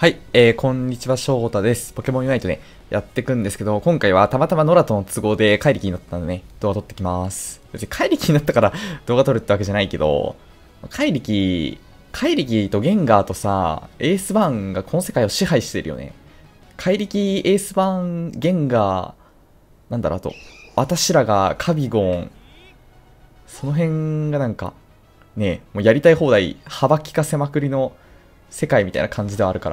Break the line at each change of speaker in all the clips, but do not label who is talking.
はい、こんにちは、翔太です。ポケモンユナイトね、やっていくんですけど、今回はたまたまノラとの都合で怪力になったんでね、動画撮ってきます。別に怪力になったから動画撮るってわけじゃないけど、怪力とゲンガーとさ、エースバーンがこの世界を支配してるよね。怪力、エースバーン、ゲンガー、なんだろう、あと、私らがカビゴン、その辺がなんか、ね、もうやりたい放題、幅利かせまくりの世界みたいな感じではあるから、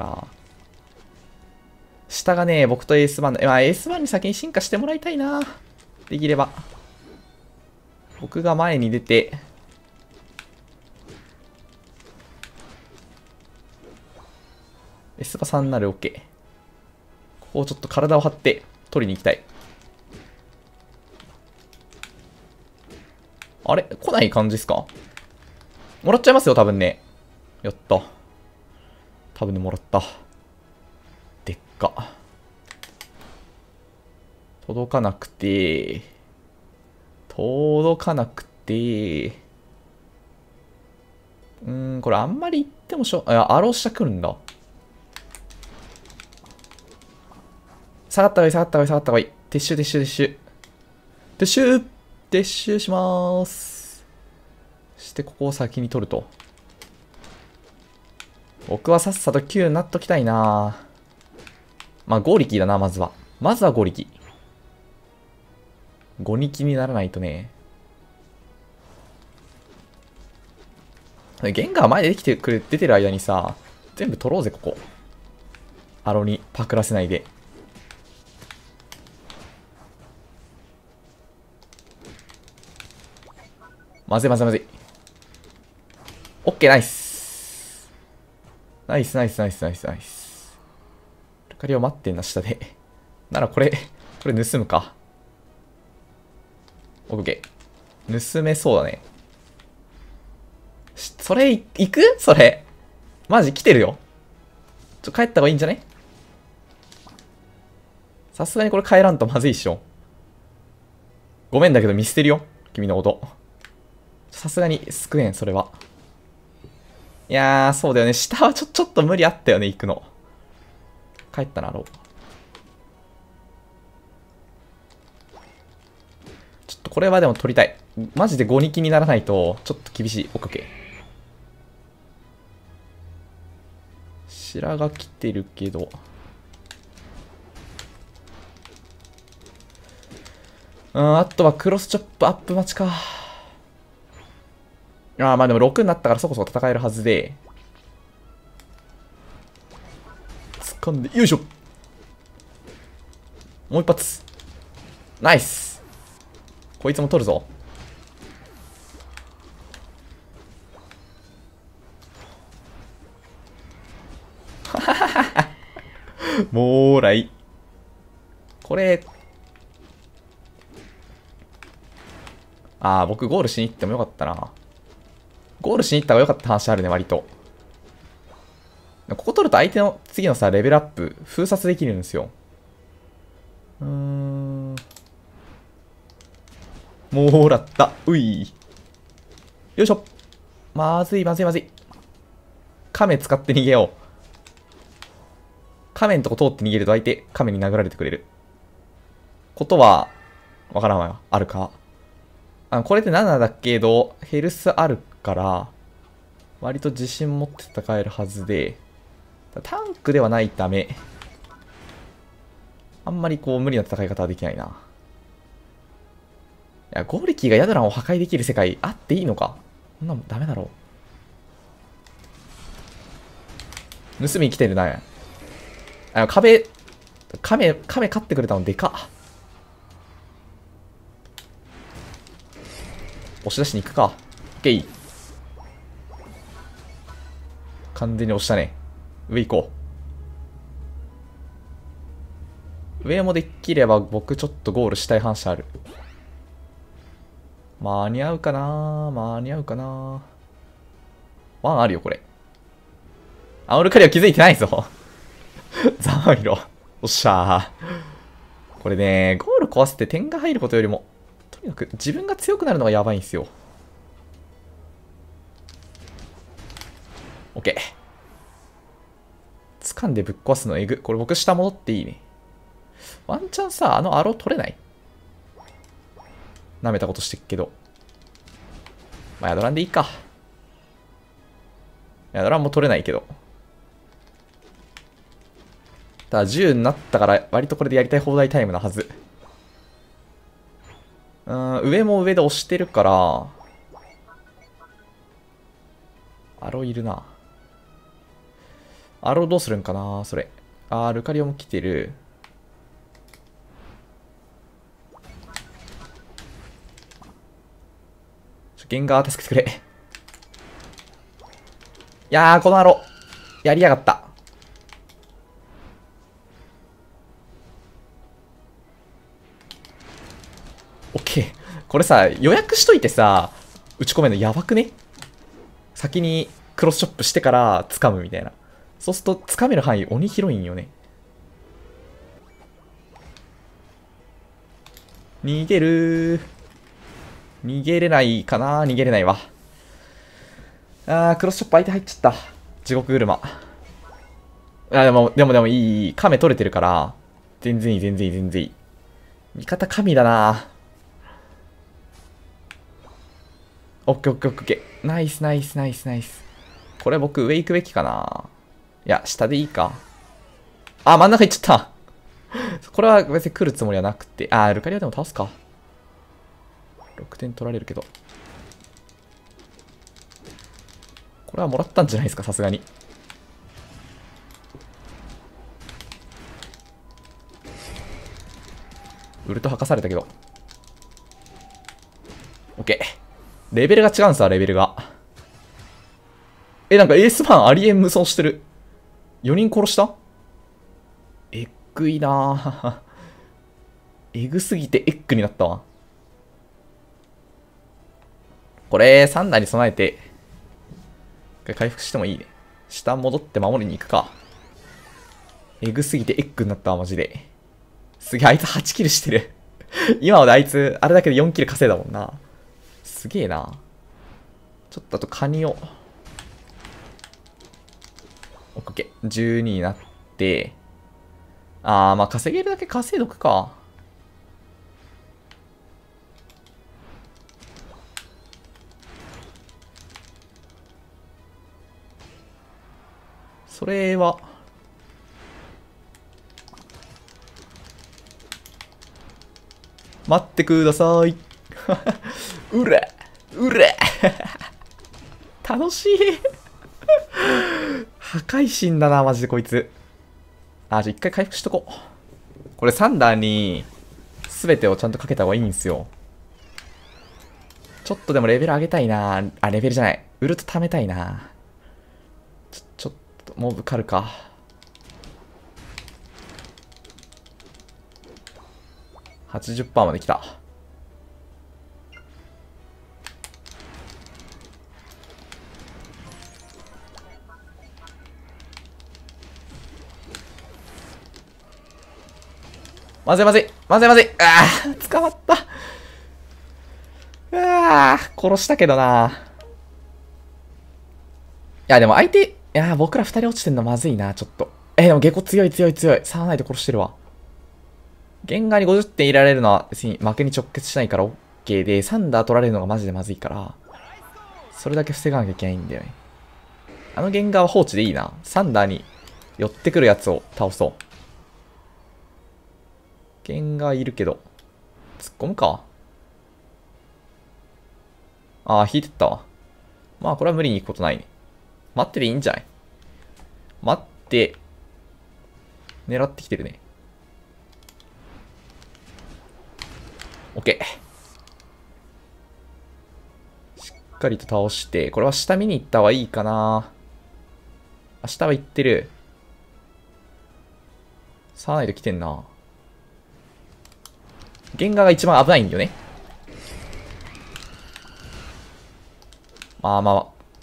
下がね、僕とエースバーン、エースバーンに先に進化してもらいたいな。できれば。僕が前に出て、エスバさんになる OK。ここをちょっと体を張って取りに行きたい。あれ来ない感じですか？もらっちゃいますよ、多分ね。やった。多分ね、もらった。でっか。届かなくて、これあんまり言ってもアロー下来るんだ。下がった方がいい、下がった方がいい、下がった方がいい。撤収、撤収、撤収。撤収撤収しまーす。して、ここを先に取ると。僕はさっさと9になっときたいな。まあ、5力だな、まずは。まずは5力。5力にならないとね。ゲンガー前で出てる間にさ、全部取ろうぜ、ここ。アロにパクらせないで。まずいまずいまずい。オッケー、ナイス。ナイスナイスナイスナイスナイス。ルカリを待ってんな、下で。ならこれ盗むか。オッケー。盗めそうだね。それ、行くそれ。マジ来てるよ。帰った方がいいんじゃね？さすがにこれ帰らんとまずいっしょ。ごめんだけど見捨てるよ。君のこと。さすがに救えん、それは。いやー、そうだよね。下はちょっと無理あったよね、行くの。帰ったな、ロー。ちょっとこれはでも取りたい。マジで5人気にならないと、ちょっと厳しい。オッケー。白が来てるけど。あとはクロスチョップアップ待ちか。まあでも6になったからそこそこ戦えるはずで。掴んで、よいしょ。もう一発。ナイス。こいつも取るぞ。もーらい。これ、僕ゴールしに行ってもよかったな。ゴールしに行った方がよかった話あるね、割と。ここ取ると相手の次のさ、レベルアップ、封殺できるんですよ。もらった。うい。よいしょ。まずいまずいまずい。亀使って逃げよう。亀のとこ通って逃げると相手、亀に殴られてくれる。ことは、わからんわ。あるか。これで7だけど、ヘルスあるから、割と自信持って戦えるはずで、タンクではないため、あんまりこう無理な戦い方はできないな。いや、ゴーリキーがヤドランを破壊できる世界あっていいのか？そんなもんダメだろう。盗みに来てるな。亀勝ってくれたのでかっ。押し出しに行くか。オッケー。完全に押したね。上行こう。上もできれば僕ちょっとゴールしたい話ある。間に合うかな？間に合うかな？ワンあるよ、これ。オルカリは気づいてないぞ。ざまみろ。おっしゃー。これね、ゴール壊せて点が入ることよりも、とにかく自分が強くなるのがやばいんですよ。オッケー。 掴んでぶっ壊すのえぐ。これ僕下戻っていいね。ワンチャンさ、あのアロー取れない？舐めたことしてっけど。まあ、ヤドランでいいか。ヤドランも取れないけど。ただ10になったから、割とこれでやりたい放題タイムなはず。上も上で押してるから、アロいるな。アロどうするんかなそれ。ルカリオも来てる。ゲンガー助けてくれ。いやー、このアロ、やりやがった。オッケー。これさ、予約しといてさ、打ち込めるのやばくね？先にクロスチョップしてから掴むみたいな。そうすると掴める範囲鬼広いんよね。逃げるー。逃げれないかな？逃げれないわ。クロスチョップ相手入っちゃった。地獄車。でもいい。亀取れてるから。全然いい、全然いい、全然いい。味方神だな。オッケーオッケーオッケー。ナイスナイスナイスナイス。これ僕上行くべきかな。いや、下でいいか。真ん中行っちゃった。これは別に来るつもりはなくて。ルカリアでも倒すか。6点取られるけど。これはもらったんじゃないですか、さすがに。ウルト吐かされたけど。オッケー。レベルが違うんすわ、レベルが。なんかエースマンありえん無双してる。4人殺した？えっぐいなぁ。えぐすぎてエッグになったわ。これ、サンダーに備えて、回復してもいいね。下戻って守りに行くか。えぐすぎてエッグになったわ、マジで。すげえ、あいつ8キルしてる。今まであいつ、あれだけで4キル稼いだもんな。すげえな。ちょっとあとカニを。オッケー。12になって。まあ稼げるだけ稼いどくか。それは。待ってください。うれうれ楽しい。破壊神だな、マジでこいつ。じゃあ一回回復しとこう。これサンダーに全てをちゃんとかけた方がいいんですよ。ちょっとでもレベル上げたいな。レベルじゃない。ウルト貯めたいな。ちょっと、モブ狩るか。80% まで来た。まずいまずいまずいまずい。捕まった。殺したけどな。でも相手、僕ら2人落ちてんのまずいな、ちょっと。でも下戸強い強い強い。サーナイト殺してるわ。ゲンガーに50点入れられるのは別に負けに直結しないから OK で、サンダー取られるのがマジでまずいから、それだけ防がなきゃいけないんだよね。あのゲンガーは放置でいいな。サンダーに寄ってくるやつを倒そう。ゲンガーいるけど、突っ込むか。引いてったわ。まあこれは無理に行くことないね。待ってていいんじゃない？待って、狙ってきてるね。オッケー。しっかりと倒して、これは下見に行った方がいいかな。下は行ってる。サーナイト来てんな。ゲンガーが一番危ないんだよね。まあ。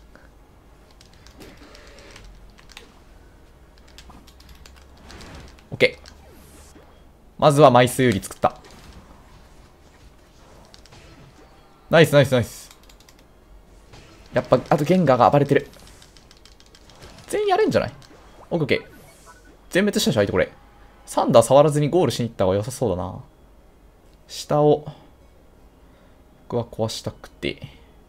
オッケー。まずは枚数より作った。ナイスナイスナイス。やっぱ、あとゲンガーが暴れてる。全員やれんじゃない？オッケー。 全滅したでしょ、相手これ。サンダー触らずにゴールしに行った方が良さそうだな。下を、僕は壊したくて。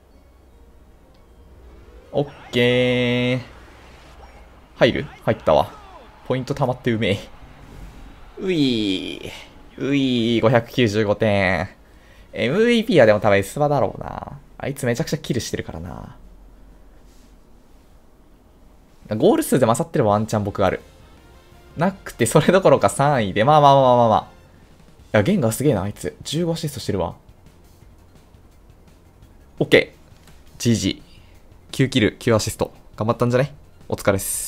オッケー。入ったわ。ポイント溜まってうめえ。595点。MVP はでも多分 S バだろうな。あいつめちゃくちゃキルしてるからな。ゴール数で勝ってればワンチャン僕ある。なくて、それどころか3位で、まあまあまあまあまあ。いや、ゲンガーすげえな、あいつ。15アシストしてるわ。OK。GG。9キル、9アシスト。頑張ったんじゃね？お疲れっす。